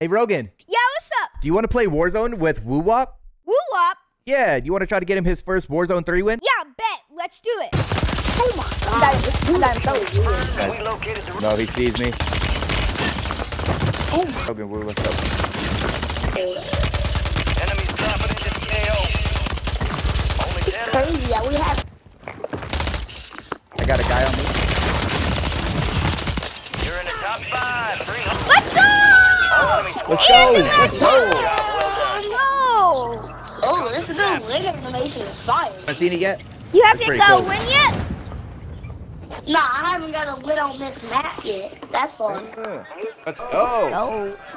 Hey, Rogan. Yeah, what's up? Do you want to play Warzone with Woo Wop? Woo Wop? Yeah, do you want to try to get him his first Warzone 3 win? Yeah, bet. Let's do it. Oh my god. No, he sees me. Oh. Rogan, Woo, what's up? Enemies dropping into the AO. Only It's 10. crazy that we have. I got a guy on me. You're in the top 5. 300. Let's go! Let's go! Let's go! No! Oh, this is good. Leg animation is fire. Haven't seen it yet? You have That's to pretty go cool. win yet? Nah, I haven't got a lid on this map yet. That's fun. Let's go! Go.